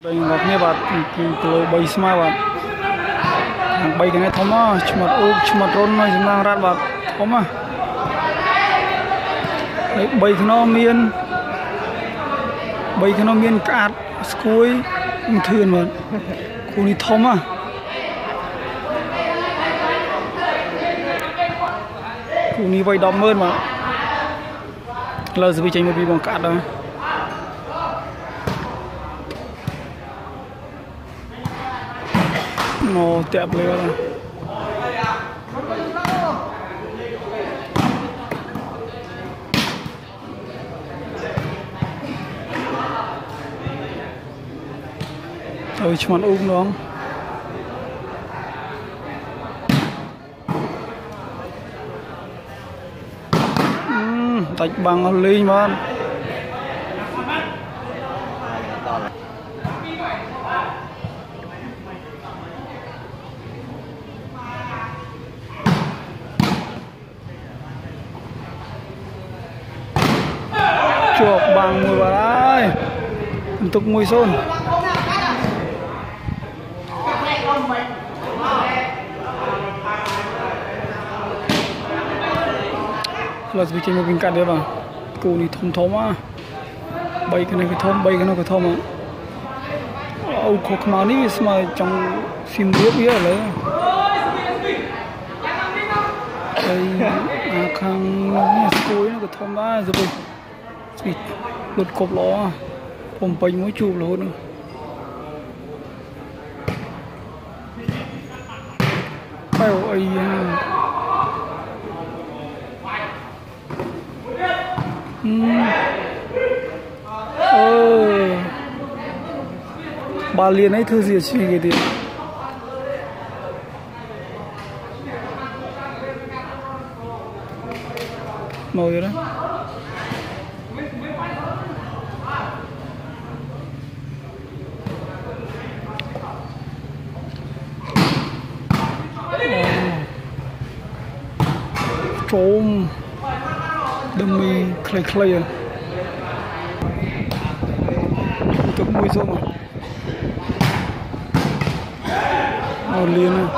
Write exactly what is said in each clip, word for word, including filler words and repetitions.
Bên ngọc như bạn từ bay smile bạn bay cái này thấm á cuma u cuma drone này chúng ta ra bạn thấm á đấy bay cái nó miên bay cái nó miên cát cuối thường mà cô đi thấm á cô đi bay đom hơn mà lời gì tranh một bị bằng cát đó nó tẹp lên rồi thôi chọn ung đó tạch bằng ly mà chuộc bằng mùi vào đây tục mùi xôn là vì trên một bên cạnh đấy vào cô đi thôm thôm á bay cái này cái thôm bay cái nó cái thôm á ông có màu ní mà trong phim biết biết lấy đây khang cuối nó cái thôm á rồi bị lột cột lóผมไปmới chụp luôn phải ấy ơ bà liền ấy thư gì suy nghĩ đi màu gì đó trôm đâm mi clay clay tục mùi xong rồi màu liền này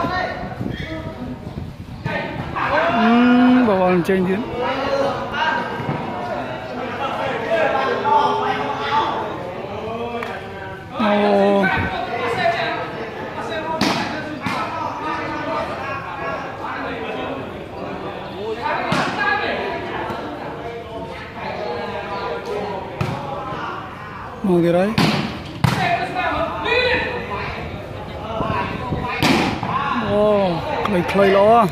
uhm, bảo vào trên chứ oh. Mau gì đấy ô clay clay lo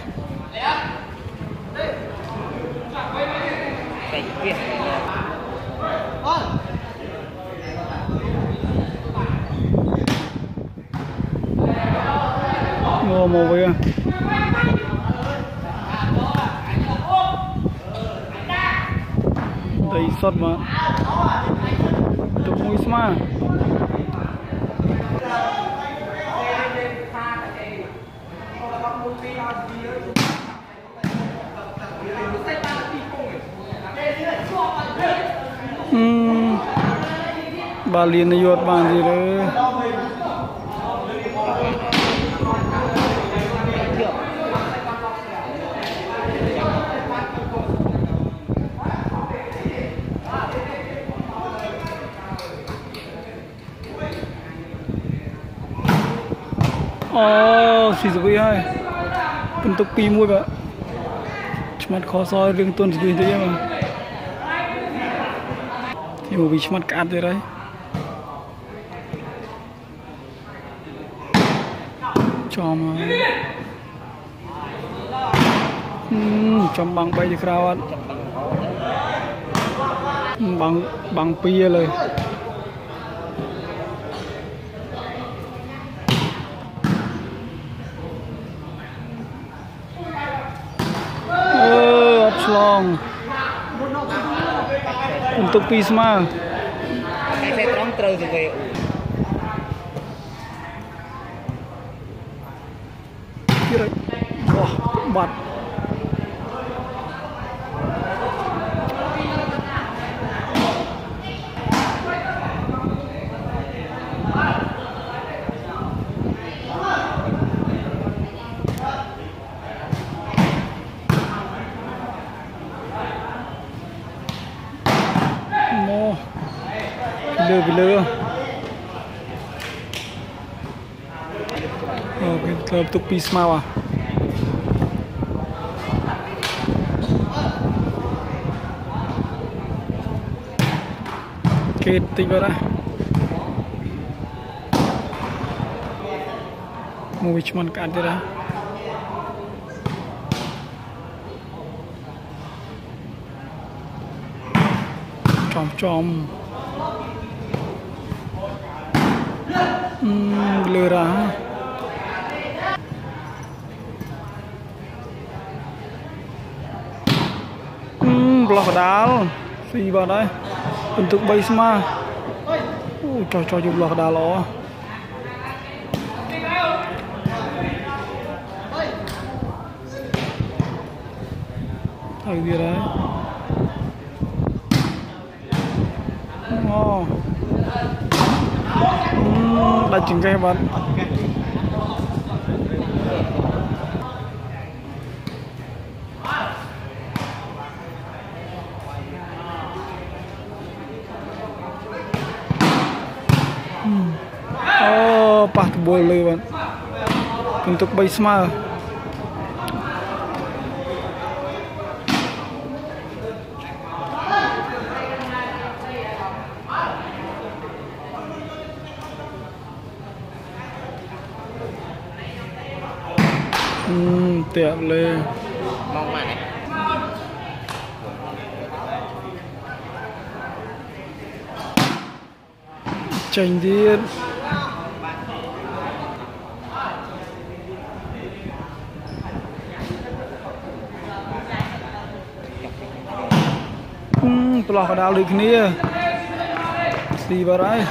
mua màu vậy đầy sốt mà tục mùi mà uhm. bà liền này giọt bàn gì đấy oh xì dùi hai phân tục pi mua vậy mặt khó soi riêng tuần gì thế mà thì một vị mặt cát rồi đấy cho mà uhm, trong bằng bay được rau bằng bằng pi rồi long untuk pisma saya terang terus juga kira wah bat lừa bị lừa ok tập tục pi small à kết tinh vào đây mua which one card ra chom chom uhm, lừa ra uhm, block đá phi vào đây untuk base mà ui cho cho dùng block đá lo thấy gì đấy oh. uhm, đã chỉnh cái bạn oh pas boleh bạn untuk base mà tiệm lên mong mà này tranh điên block ở đảo đi kia xì vào đấy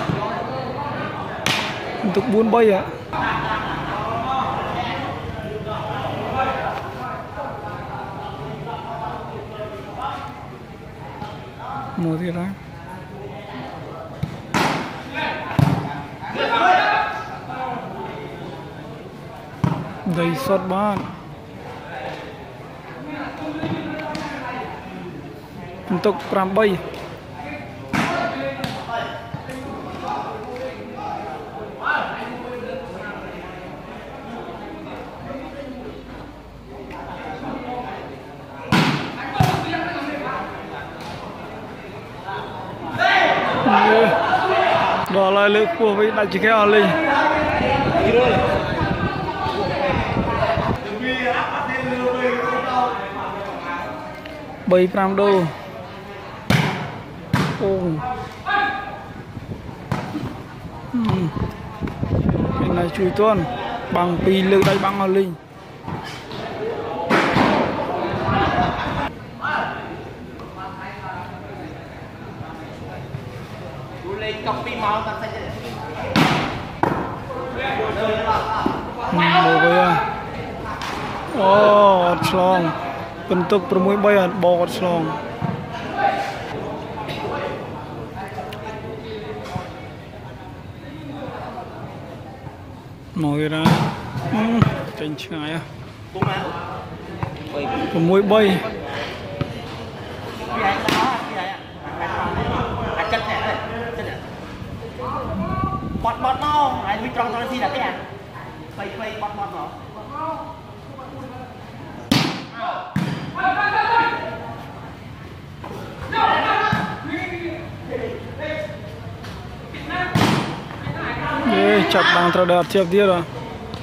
untuk buôn bay ạ mua gì đó đầy sót ban untuk perambai đó là lực của vị đại chỉ kéo lên bảy trăm đô ô uhm. cái này chui tuôn bằng pi lực đây bằng ở linh mua với à oh slong bentuk permui bayar bawat slong mau ra tranh ngay à permui bay bọt bọt nó lại đi trong trong là cái à phây phây bọt bọt nó ये chặt bằng trâu đợt tiếp tiếp rồi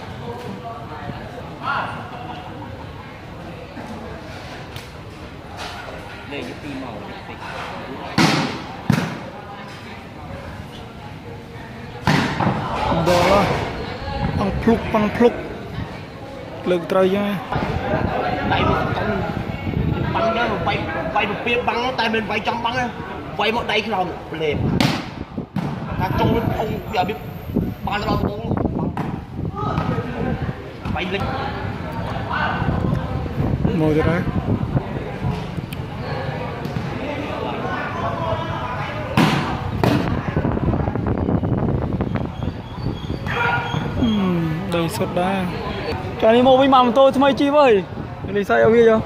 đó bằng pluk bằng pluk lực trời chứ tay bắn cái bay bay một phía bắn tay bên bay trong bắn quay một đây không lềm là trong ông giờ biết bắn ra luôn bay lên ngồi rồi đấy đầy sốt đá cho đi mua với mầm tôi thay chi với đi sao ở kia chưa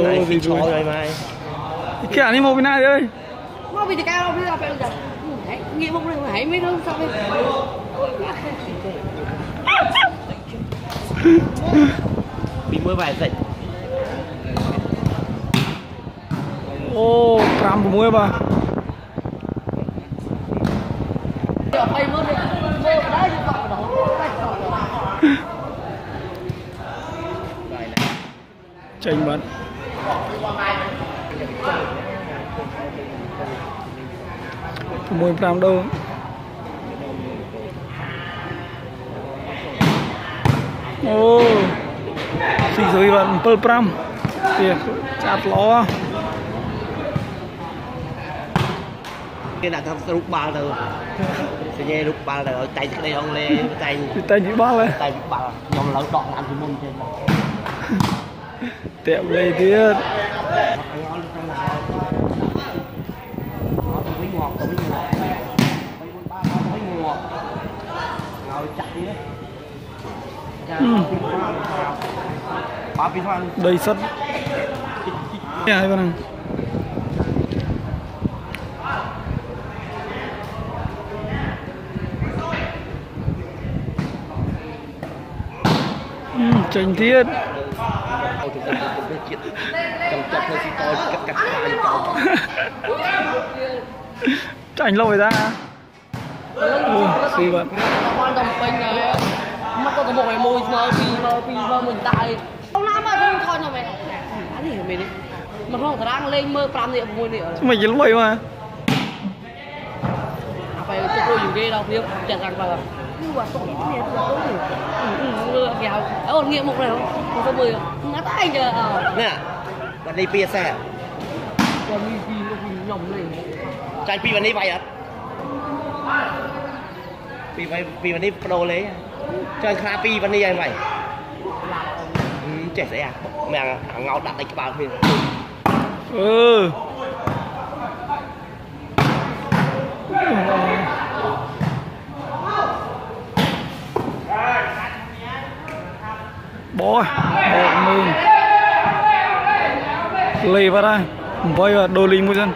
này thì cho rồi mà cái này một bên này ơi mau bị thì cao bây giờ phải giờ nghĩ một lần hãy mấy thứ sao bị mới vài dậy ô pram mua ba bay mơ đấy mơ đấy chênh bắn mua pram đâu ô xì dưới bạn pơ pram tiền chặt ló cái nào thằng rút ba rồi sẽ nghe rút ba rồi tay cái đây ông lên tay tay chỉ ba lên tay ba nhom lớn đọt làm cái mông trên tẹo lên tiết đầy sắt hai con này tranh thiết tranh lâu rồi ta xì bạn quan trọng bên này mất có một cái môi mơ pi mơ pi mơ mình tại không làm mà không thôi nhà mày ăn gì mày đi mà không phải đang lên mơ pram gì môi nữa mày chỉ lôi mà phải cho tôi dùng ghê đâu biết chẳng rằng vào nhưng mà tôi nghĩ thế là tôi ừ kìa ôn nghiệm một này không một số mười ngắt tay giờ nèวันนี้เปียแซ่ còn đi gì nó bị nhầm này ใจปีวันนี้ไปอ่ะปีไปปีวันนี้โปรเลยเจอคาปีวันนี้ยังไงเจ็ดเลยอ่ะแม่งเงาดัดไอ้กระเป๋าพี่เออบอยบอกมึงlì vào đây voi và đồ lì mua dân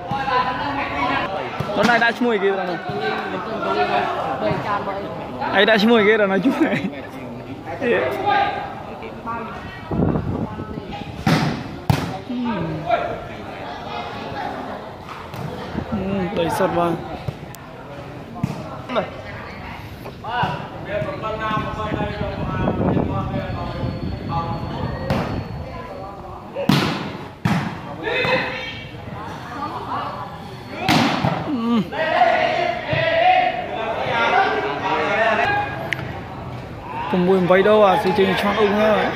con này đã chui kia rồi này ấy đã chui kia rồi nói chung này đầy sật vào cùng mùi váy đâu à sự trình chọn ung á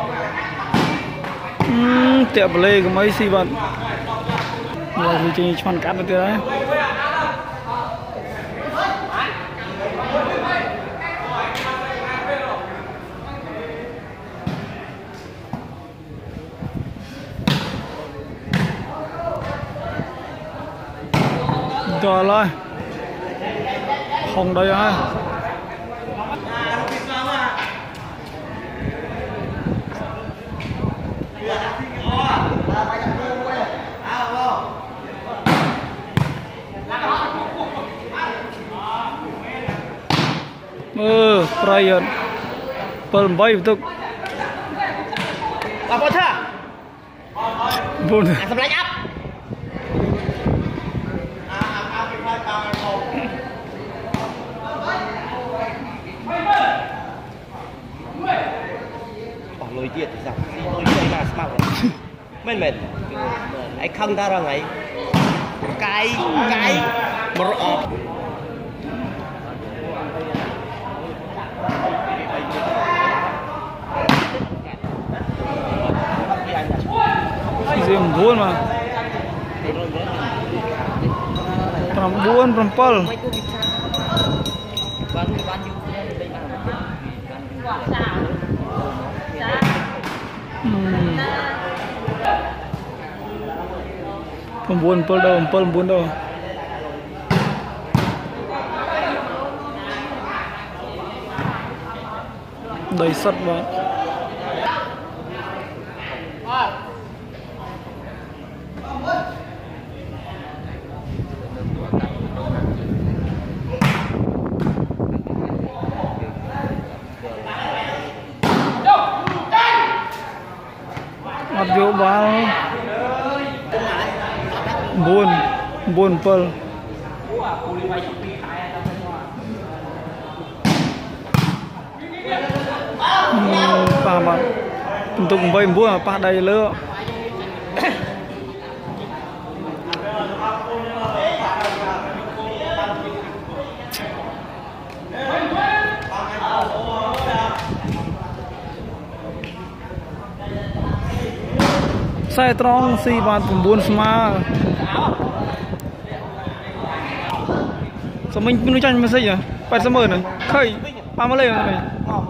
tiệm lê của mấy xì bận là sự trình chọn cắt được đấy rồi rồi không đây á ừ, Brian, Pearl bay betul. Apa dah? Bun. Asam lajap. Bỏ lôi tiệt thì sao? Lôi tiệt mà smart rồi. Mệt mệt. Ai không ta ra ngày. Cái cái một ọp. Riêng buôn mà buôn perempal buôn pel đâu pel buôn đâu đầy sắt mà buồn buồn pal pa mà untuk bay buồn pa đầy lỡ sai trong si bàn buồn sama sao mình mình tranh mà xây à phải sao mờ này khơi ba mươi lên này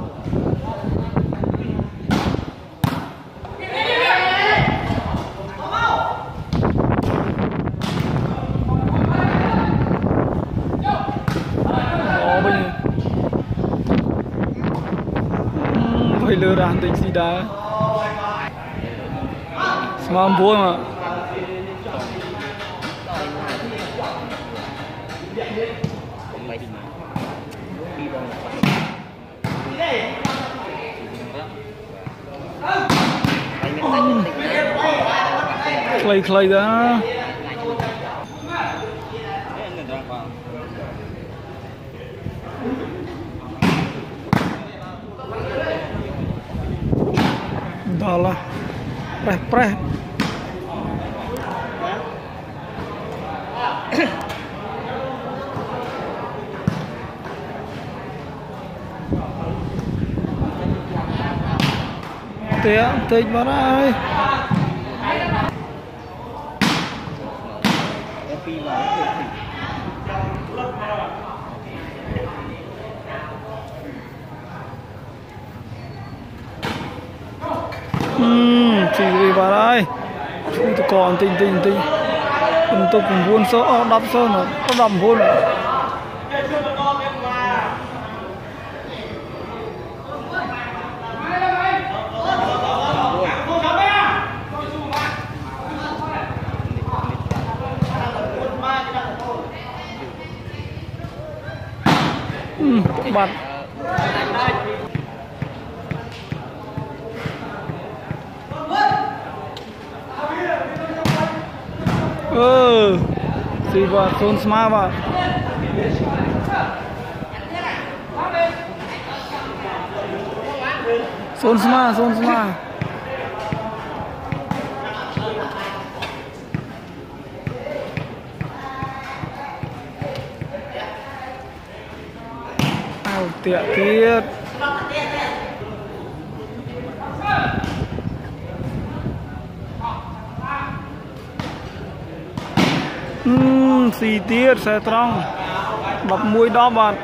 phải lừa đàn tình gì đó mà bố mà clay clay đó đó là preh preh tía tịch vào đây ừm chỉ vì vào đây chúng tôi còn tinh tinh tinh chúng tôi cũng buôn số đắp số nó có đầm buôn bật ừ gì vậy son smart vậy son smart son smart tiện tiết uhm, xì tiết xe trong đập mũi đó bạn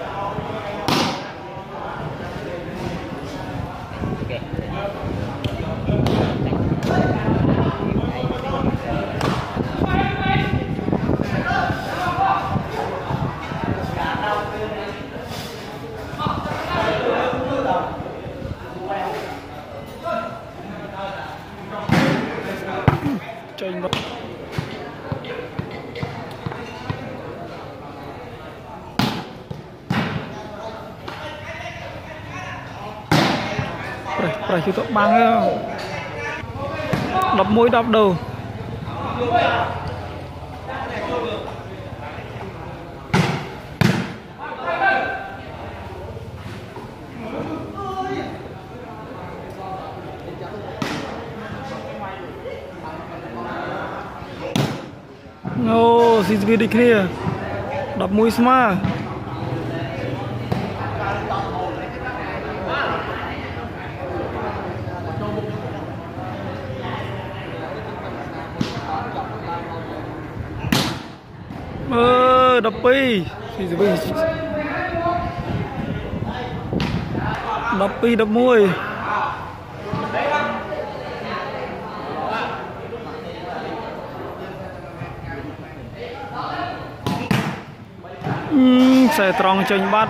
tranh đó phải chúng tôi băng đập mũi đập đầu no xin đi kia đập mũi smart ơ đập pi đập pi đập môi uhm, xe trong tranh bắt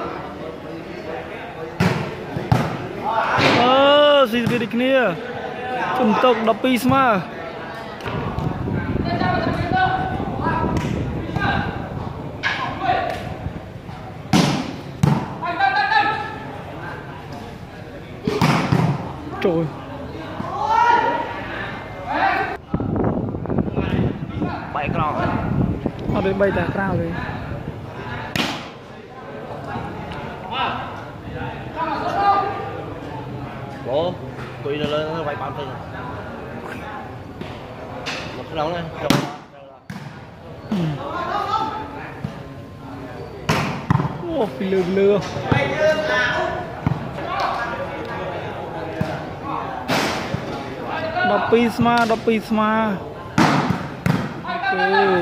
ơ gì đi kia Chúng tục đập pi mà trời bảy con ở đây bay tại cao rồi bố tụi nó lên nó bay bắn thôi một cái nóng này ô phi lừa lừa đập pi mà đập pi mà ok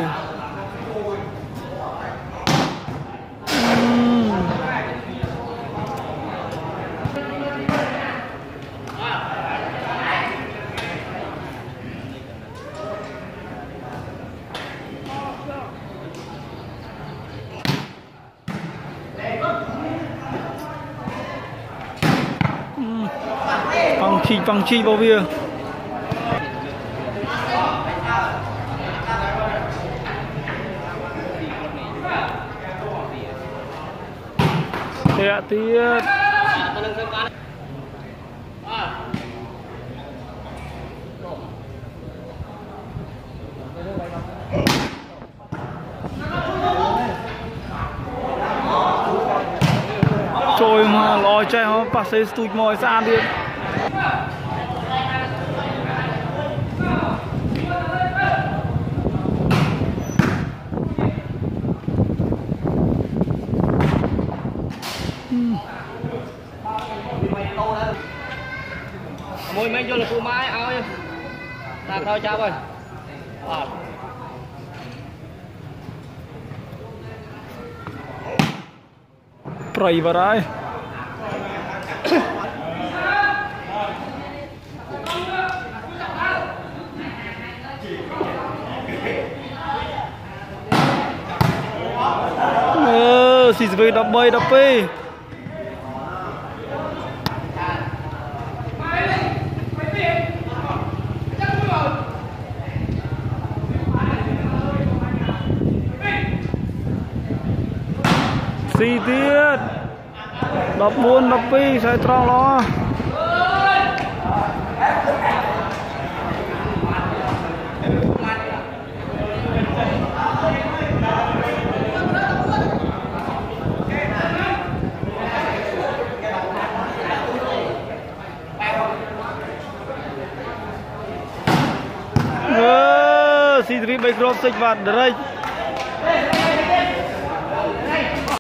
Bằng chi bằng chi bao bia Tệ tiết trời mà lòi chạy nó passe tụt mồi xa đi môi mấy vô là cô mai ao ta thôi cháu ơi à. Pray vào đây ờ xì về đập bay đập pi xì tiết đập buôn đập pi sai tròn lo ờ xì bay crop xích vào đấy